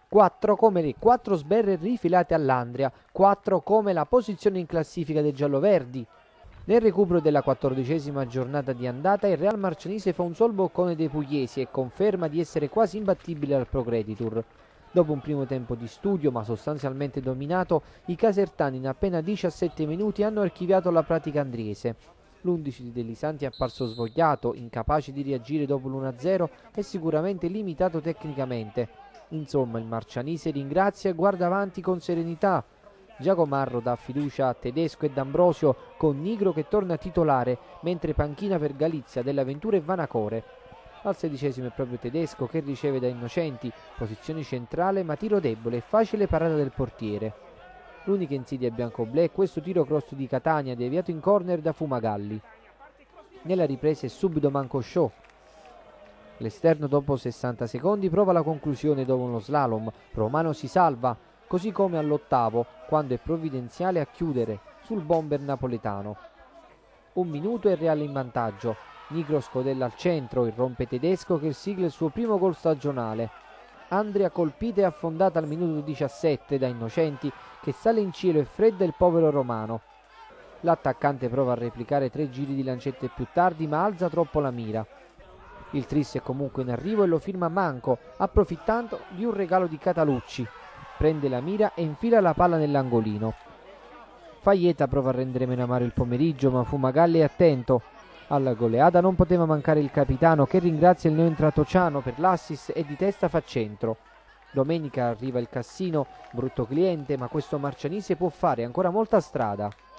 4 come le 4 sberre rifilate all'Andria, 4 come la posizione in classifica dei gialloverdi. Nel recupero della 14ª giornata di andata il Real Marcianise fa un sol boccone dei pugliesi e conferma di essere quasi imbattibile al Procreditur. Dopo un primo tempo di studio ma sostanzialmente dominato, i casertani in appena 17 minuti hanno archiviato la pratica andriese. L'11 di Delisanti è apparso svogliato, incapace di reagire dopo l'1-0 e sicuramente limitato tecnicamente. Insomma, il Marcianise ringrazia e guarda avanti con serenità. Giacomarro dà fiducia a Tedesco e D'Ambrosio con Nigro che torna titolare, mentre panchina per Galizia, Dell'Avventura e Vanacore. Al 16° è proprio Tedesco che riceve da Innocenti, posizione centrale ma tiro debole e facile parata del portiere. L'unica insidia bianco-blu è questo tiro cross di Catania deviato in corner da Fumagalli. Nella ripresa è subito Mancosciò. L'esterno dopo 60 secondi prova la conclusione dopo uno slalom, Romano si salva, così come all'8° quando è provvidenziale a chiudere sul bomber napoletano. 1 minuto e Reale in vantaggio. Nigro scodella al centro, irrompe Tedesco che sigla il suo primo gol stagionale. Andria colpita e affondata al minuto 17 da Innocenti che sale in cielo e fredda il povero Romano. L'attaccante prova a replicare 3 giri di lancette più tardi ma alza troppo la mira. Il tris è comunque in arrivo e lo firma Manco, approfittando di un regalo di Catalucci. Prende la mira e infila la palla nell'angolino. Faieta prova a rendere meno amaro il pomeriggio ma Fumagalli è attento. Alla goleada non poteva mancare il capitano che ringrazia il neoentrato Ciano per l'assist e di testa fa centro. Domenica arriva il Cassino, brutto cliente ma questo Marcianise può fare ancora molta strada.